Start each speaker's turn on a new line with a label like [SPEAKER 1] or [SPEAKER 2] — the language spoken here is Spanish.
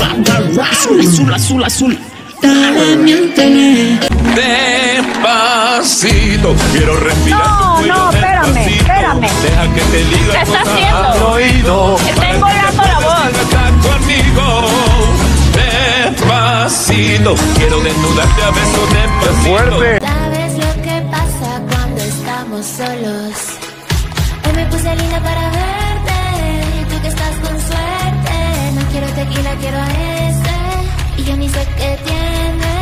[SPEAKER 1] Azul, azul, azul, azul. Dale, miénteme.
[SPEAKER 2] Despacito, quiero respirar.
[SPEAKER 3] No, espérame.
[SPEAKER 2] Deja que te diga
[SPEAKER 3] ¿Qué estás
[SPEAKER 2] cosas
[SPEAKER 3] haciendo?
[SPEAKER 2] al oído.
[SPEAKER 3] Está engolando la voz.
[SPEAKER 2] Estar conmigo. Despacito, quiero desnudarte a besos despacito.
[SPEAKER 4] Fuerte.
[SPEAKER 5] ¿Sabes lo que pasa cuando estamos solos? Hoy me puse linda para verte, y tú que estás con suerte. No quiero tequila, quiero ese, y yo ni sé qué tiene.